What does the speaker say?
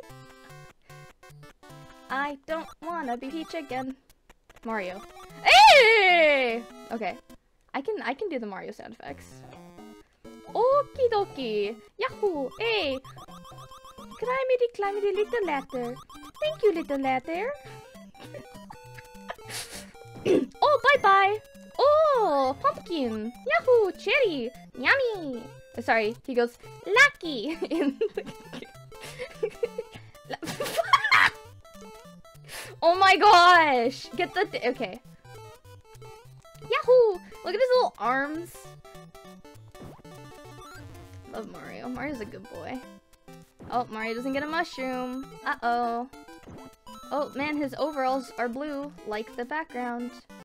I don't wanna be Peach again. Mario. Hey! Okay. I can do the Mario sound effects. Okie dokie. Yahoo! Hey! Climbity little ladder. Thank you, little ladder. Oh, bye-bye! Oh, pumpkin! Yahoo! Cherry! Yummy! Sorry, he goes, lucky! In the oh my gosh! Get the okay. Yahoo! Look at his little arms. Love Mario. Mario's a good boy. Oh, Mario doesn't get a mushroom. Uh-oh. Oh man, his overalls are blue, like the background.